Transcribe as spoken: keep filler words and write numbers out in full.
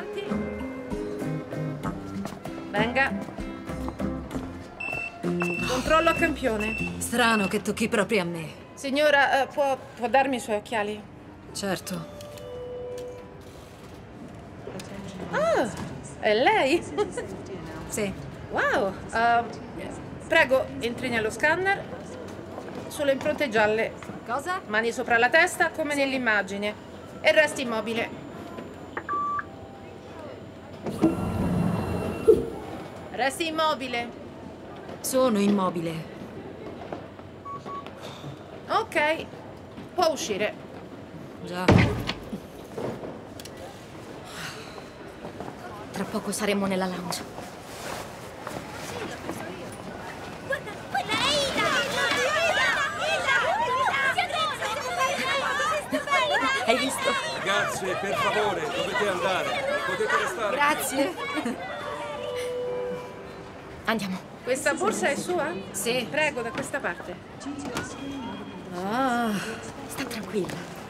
Avanti. Venga. Controllo a campione. Strano che tocchi proprio a me. Signora, uh, può, può darmi i suoi occhiali? Certo. Ah, è lei? Sì. Wow. Uh, prego, entri nello scanner. Sulle impronte gialle. Cosa? Mani sopra la testa, come nell'immagine. E resti immobile. Resti immobile. Sono immobile. Ok. Può uscire. Già. Tra poco saremo nella lounge. Guarda, quella è Ida! Ida! Hai visto? Ragazze, per favore, dovete andare. Potete restare. Grazie. Andiamo. Questa borsa è sua? Sì. Prego, da questa parte. Ah. Sta tranquilla.